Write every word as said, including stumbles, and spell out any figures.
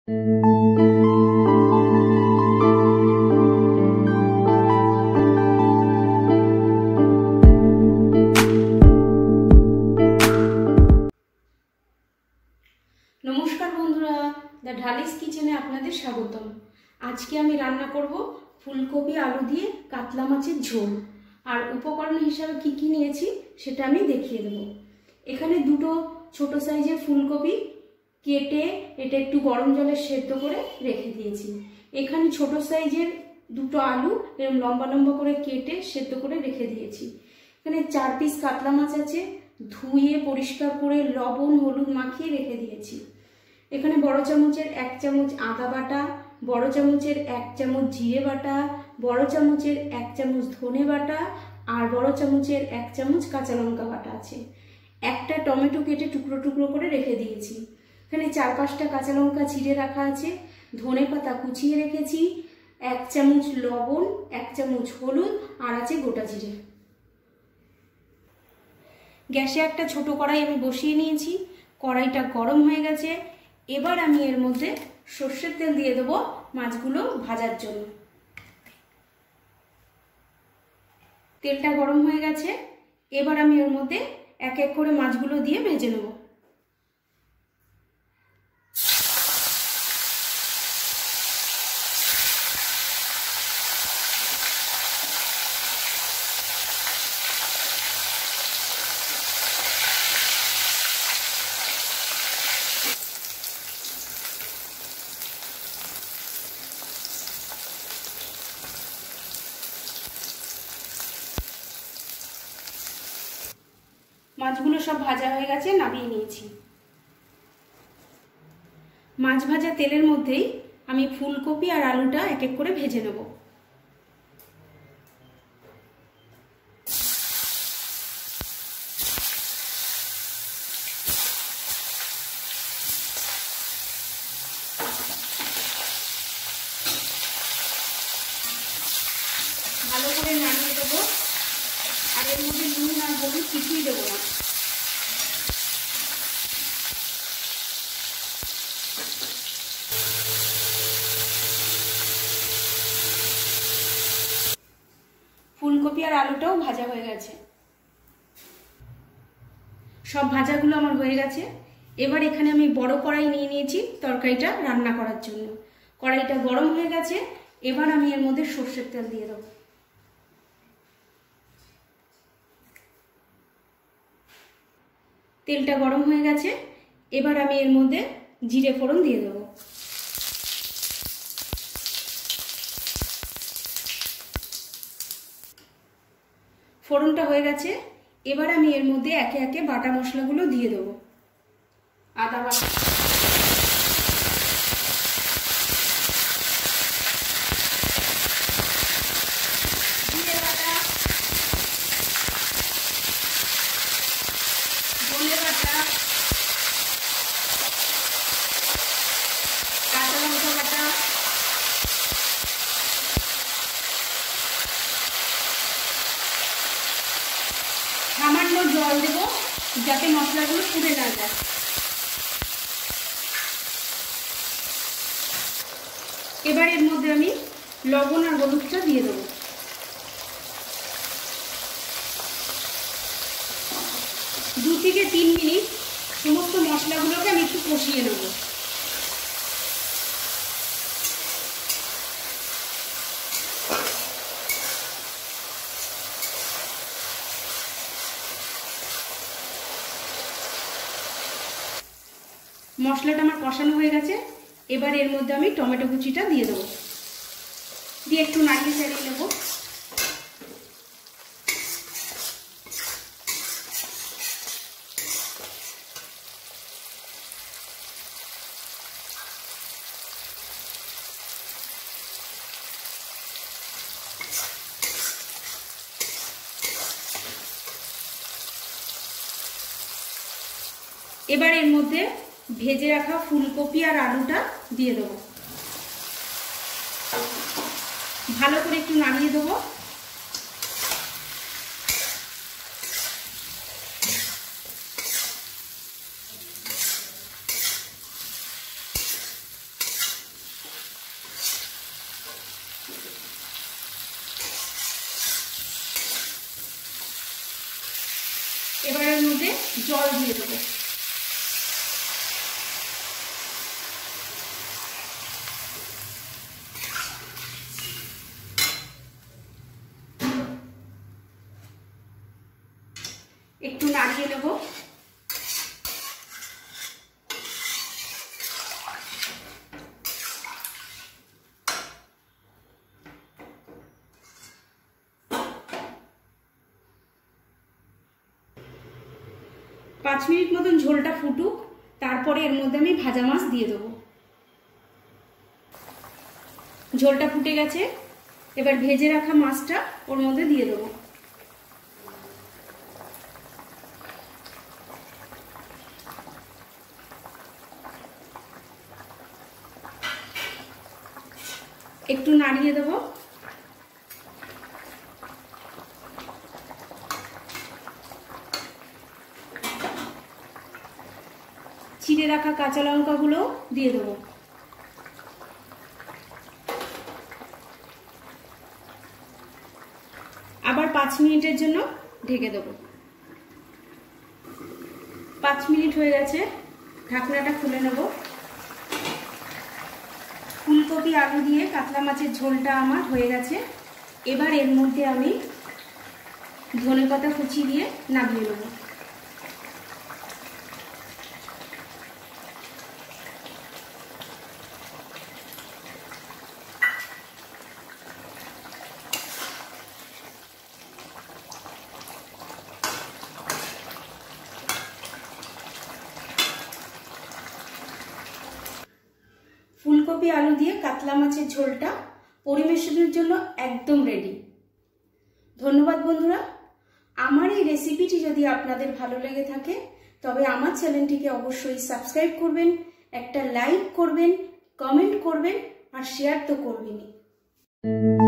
नमस्कार बंधुरा द ढालिस किचेने आपनादेर स्वागतम। आज के आमी रान्ना करब फुलकपि आलू दिए कातला माछेर झोल। और उपकरण हिसाबे कि कि नियेछि सेटा आमी देखिए देब। एखाने दुटो छोटो साइजेर फुलकपि केटे एटा एकटु गरम जले सेদ্ধ करे रेखे दिएछि। एखाने छोटो साइजेर दुटो आलू एरकम लम्बा लम्बा करे केटे सेদ্ধ करे रेखे दिएछि। एखाने चार पिस कातला माछ आछे, धुए परिष्कार करे लवण हलुद माखिए रेखे दिएछि। एखाने बड़ चामचेर एक चामच आदा बाटा, बड़ चामचेर एक चामच जिरे बाटा, बड़ चामचेर एक चामच धने बाटा और बड़ चामचेर एक चामच काँचा लंका बाटा आछे। एकटा टमेटो केटे टुकरो टुकरो करे रेखे दिएछि। एखाने चार पाँचटा काँचा लंका छिड़े रखा आछे, धने पाता कुचिए रेखेछि, एक चामच लवण, एक चामच हलुद और आछे गोटा जिरे। गैसे एक छोटो कड़ाई आमी बसिए निएछि। कड़ाईटा गरम हये गेछे। एबार आमी एर मध्य सर्षेर तेल दिए देब माछगुलो भाजार जन्य। तेलटा गरम हये गेछे। एबार आमी एर मध्य एक एक करे माछगुलो दिए भेजे नेब। माछगुलो सब भाजा हो गेছে, নামিয়ে নিয়েছি। মাছ ভাজা তেলের মধ্যেই আমি ফুলকপি আর আলুটা এক এক করে ভেজে নেব। ভালো করে নাড়িয়ে দেব। আর এর মধ্যে নুন আর হলুদ কিছুই দেবো না। ফুলকপি আর আলুটাও ভাজা হয়ে গেছে। সব ভাজাগুলো আমার হয়ে গেছে। এবার এখানে আমি বড় কড়াই নিয়ে নিয়েছি তরকারিটা রান্না করার জন্য। কড়াইটা গরম হয়ে গেছে। এবার আমি এর মধ্যে সরষের তেল দিয়ে দেব। তেলটা গরম হয়ে গেছে। এবার আমি এর মধ্যে জিরে ফোড়ন দিয়ে দেব। ফোড়নটা হয়ে গেছে। এবার আমি এর মধ্যে একে একে বাটা মশলাগুলো দিয়ে দেব। আদা বাটা, জিরে বাটা, ধনে বাটা, কাঁচা লঙ্কা বাটা, সামান্য জল দেব যাতে মশলাগুলো পুড়ে না যায়। এবার এর মধ্যে আমি লবণ আর হলুদটা দিয়ে দেবো। দু থেকে তিন মিনিট সমস্ত মশলাগুলোকে আমি একটু কষিয়ে নেব। মশলাটা আমার কষানো হয়ে গেছে। এবার এর মধ্যে আমি টমেটো কুচিটা দিয়ে দেবো। দিয়ে একটু নাড়িয়ে চাড়িয়ে নেব। এবার এর মধ্যে ভেজে রাখা ফুলকপি আর আলুটা দিয়ে দেবো। ভালো করে একটু নাড়িয়ে দেবো। মধ্যে জল দিয়ে দেবো। একটু নাড়িয়ে নেব। পাঁচ মিনিট মতন ঝোলটা ফুটুক, তারপরে এর মধ্যে আমি ভাজা মাছ দিয়ে দেবো। ঝোলটা ফুটে গেছে, এবার ভেজে রাখা মাছটা ওর মধ্যে দিয়ে দেবো। একটু নাড়িয়ে দেবো। চিড়ে রাখা কাঁচা লঙ্কাগুলো দিয়ে দেবো। আবার পাঁচ মিনিটের জন্য ঢেকে দেবো। পাঁচ মিনিট হয়ে গেছে, ঢাকনাটা খুলে নেব। ফুলকপি আলু দিয়ে কাতলা মাছের ঝোলটা আমার হয়ে গেছে। এবার এর মধ্যে আমি ধনেপাতা কুচি দিয়ে নামিয়ে নেব। ফুলকপি আলু দিয়ে কাতলা মাছের ঝোলটা পরিবেশনের জন্য একদম রেডি। ধন্যবাদ বন্ধুরা। আমার এই রেসিপিটি যদি আপনাদের ভালো লেগে থাকে তবে আমার চ্যানেলটিকে অবশ্যই সাবস্ক্রাইব করবেন, একটা লাইক করবেন, কমেন্ট করবেন আর শেয়ার তো করবেনই।